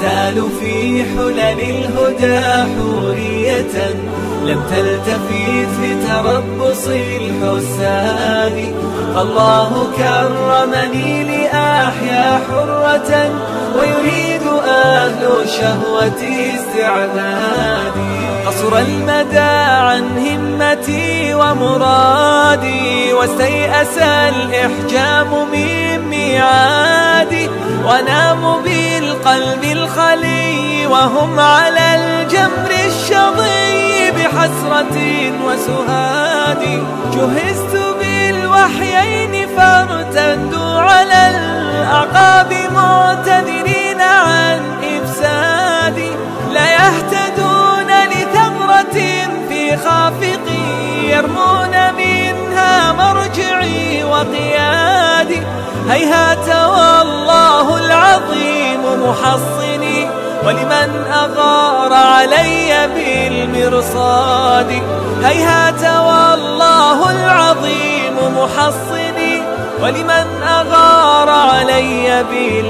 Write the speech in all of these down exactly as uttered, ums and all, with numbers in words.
أغتال في حلل الهدى حورية لم تلتفت لتربص الحساد. فالله كرمني لأحيا حرة ويريد أهل شهوتي استعبادي. قصر المدى عن همتي ومرادي واستيأس الإحجام من ميعادي. وأنام بالقلب الخلي وهم على الجمر الشظي بحسرة وسهاد. جهزت بالوحيين فارتدوا على الأعقاب معتذرين عن إفسادي. لا يهتدون لثغرة في خافقي يرمون منها مرجعي وقيادي. هيهات والله العظيم محصني ولمن أغار علي بالمرصاد. هيهات والله العظيم محصني ولمن أغار علي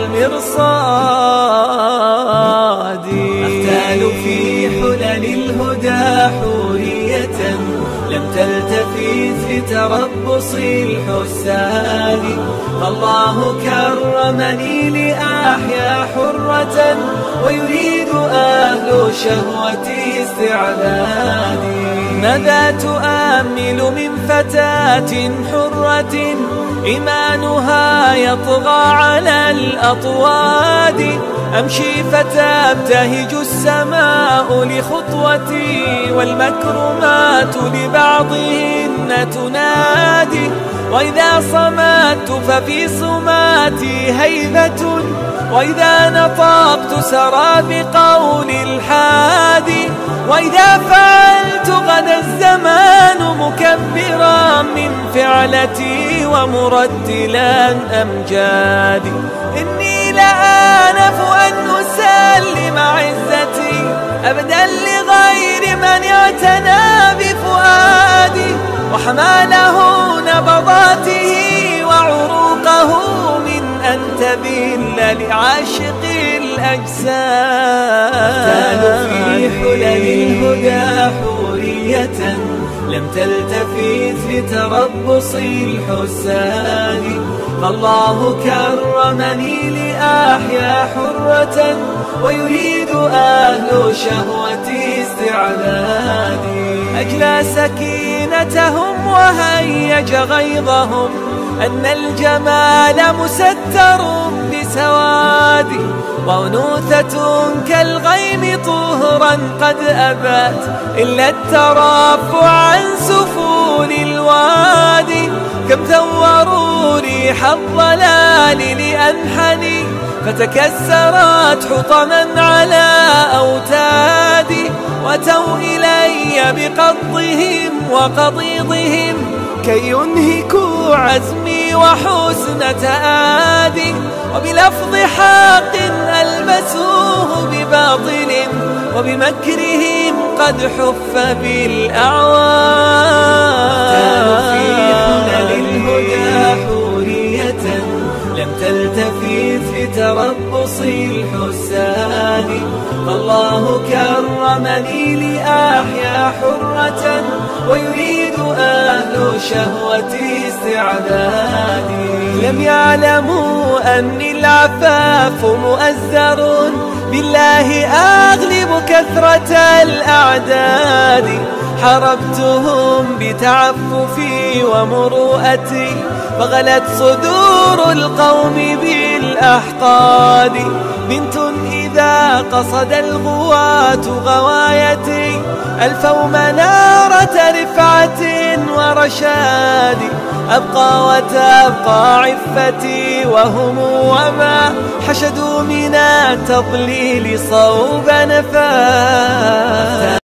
بالمرصاد. أغتال في حلل الهدى حورية لم تلتفت لتربص الحساد. فالله كرمني لأحيا حرة ويريد أهل شهوتي استعبادي. ماذا تؤمل من فتاة حرة إيمانها يطغى على الأطواد. أمشي فتبتهج السماء لخطوتي والمكرمات لبعضهن تنادي. وإذا صمت ففي صماتي هيبة وإذا نطقت سرى بقول الحادي. وإذا فعلت غدا الزمان مكبرا من فعلتي ومرتلا أمجادي. إني لآنف أن أسلم عزتي أبدا لغير من اعتنى بفؤادي. وحماله نبضاته وعروقه من أن تذل لعاشق الأجساد. أغتال في حلل الهدى حورية لم تلتفت لتربص الحساد. فالله كرمني لأحيا حرة ويريد أهل شهوتي استعبادي. أجلى سكينتهم وهيج غيظهم أن الجمال مستر بسواد. وأنوثة كالغيم طهرا قد أبت إلا الترفع عن سفول الوادي. كم ثوروا ريح الضلال لأنحني فتكسرت حطما على أوتادي. وأتوا إلي بقضهم وقضيضهم كي ينهكوا عزمي وحسن تآدي. وبلفظ حق ألبسوه بباطل وبمكرهم قد حف بالأعواد. في حلل الهدى حورية لم تلتفت لتربص الحساد. فالله كرمني لأحيا حرة ويريد أهل شهوتي استعبادي. لم يعلموا أني العفاف مؤزر بالله أغلب كثرة الأعداد. حربتهم بتعففي ومروءتي فغلت صدور القوم بالأحقاد. بنت إذا قصد الغواة غوايتي ألفوا منارة رفعة ورشاد. أبقى وتبقى عفتي وهم وما حشدوا من التضليل صوب نفاد.